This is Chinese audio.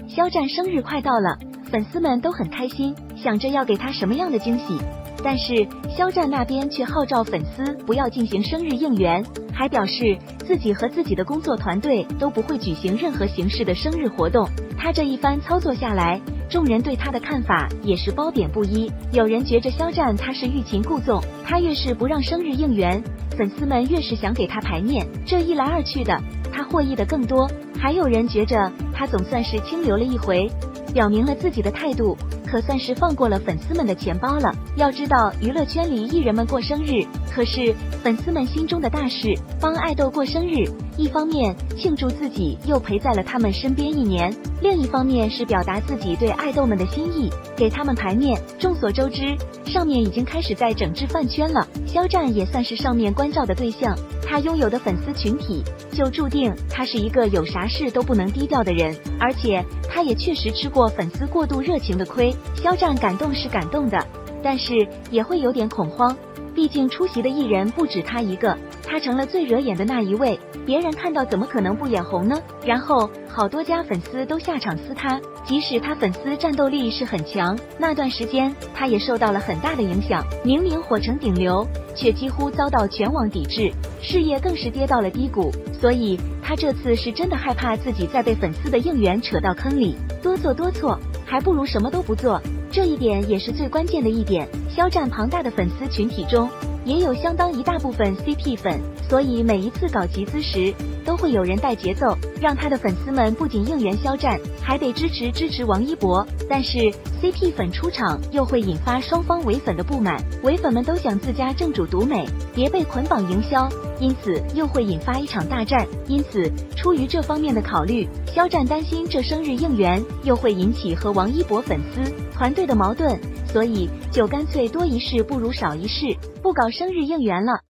肖战生日快到了，粉丝们都很开心，想着要给他什么样的惊喜。但是肖战那边却号召粉丝不要进行生日应援，还表示自己和自己的工作团队都不会举行任何形式的生日活动。他这一番操作下来，众人对他的看法也是褒贬不一。有人觉着肖战他是欲擒故纵，他越是不让生日应援，粉丝们越是想给他排面，这一来二去的，他获益的更多。还有人觉着他总算是清流了一回，表明了自己的态度，可算是放过了粉丝们的钱包了。要知道娱乐圈里艺人们过生日可是粉丝们心中的大事，帮爱豆过生日，一方面庆祝自己又陪在了他们身边一年，另一方面是表达自己对爱豆们的心意，给他们排面。众所周知，上面已经开始在整治饭圈了，肖战也算是上面关照的对象，他拥有的粉丝群体就注定他是一个有啥事都不能低调的人，而且他也确实吃过粉丝过度热情的亏。肖战感动是感动的，但是也会有点恐慌，毕竟出席的艺人不止他一个，他成了最惹眼的那一位，别人看到怎么可能不眼红呢？然后好多家粉丝都下场撕他，即使他粉丝战斗力是很强，那段时间他也受到了很大的影响，明明火成顶流，却几乎遭到全网抵制，事业更是跌到了低谷。所以他这次是真的害怕自己再被粉丝的应援扯到坑里，多做多错，还不如什么都不做。这一点也是最关键的一点，肖战庞大的粉丝群体中也有相当一大部分 CP 粉，所以每一次搞集资时都会有人带节奏，让他的粉丝们不仅应援肖战，还得支持王一博。但是 CP 粉出场又会引发双方唯粉的不满，唯粉们都想自家正主独美，别被捆绑营销，因此又会引发一场大战。因此出于这方面的考虑，肖战担心这生日应援又会引起和王一博粉丝团队的矛盾，所以就干脆多一事不如少一事，不搞生日应援了。